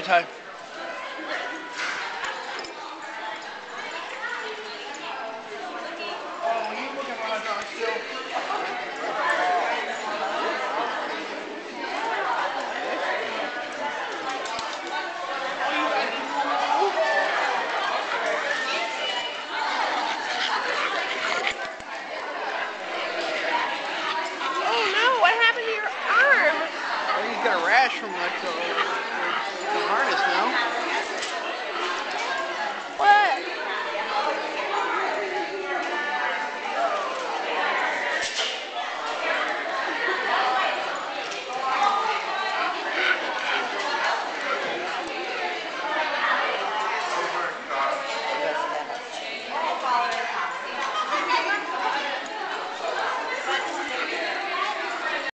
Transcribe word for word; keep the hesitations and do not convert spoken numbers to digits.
Ty. Oh no, what happened to your arm? Oh, he's got a rash from like the